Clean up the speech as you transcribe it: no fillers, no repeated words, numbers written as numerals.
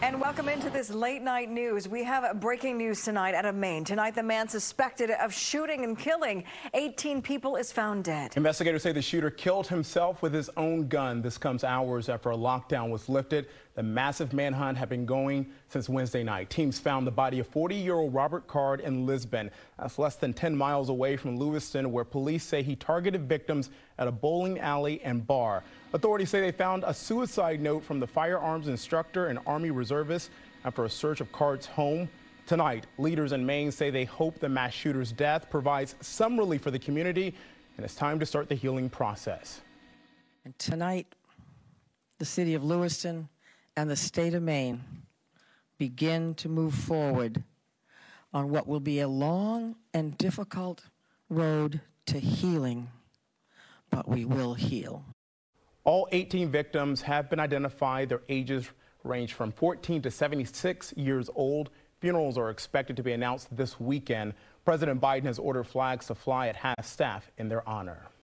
And welcome into this late night news. We have breaking news tonight out of Maine. Tonight, the man suspected of shooting and killing 18 people is found dead. Investigators say the shooter killed himself with his own gun. This comes hours after a lockdown was lifted. The massive manhunt had been going since Wednesday night. Teams found the body of 40-year-old Robert Card in Lisbon. That's less than 10 miles away from Lewiston, where police say he targeted victims at a bowling alley and bar. Authorities say they found a suicide note from the firearms instructor and Army reservist after a search of Card's home. Tonight, leaders in Maine say they hope the mass shooter's death provides some relief for the community, and it's time to start the healing process. And tonight, the city of Lewiston and the state of Maine begin to move forward on what will be a long and difficult road to healing, but we will heal. All 18 victims have been identified. Their ages range from 14 to 76 years old. Funerals are expected to be announced this weekend. President Biden has ordered flags to fly at half-staff in their honor.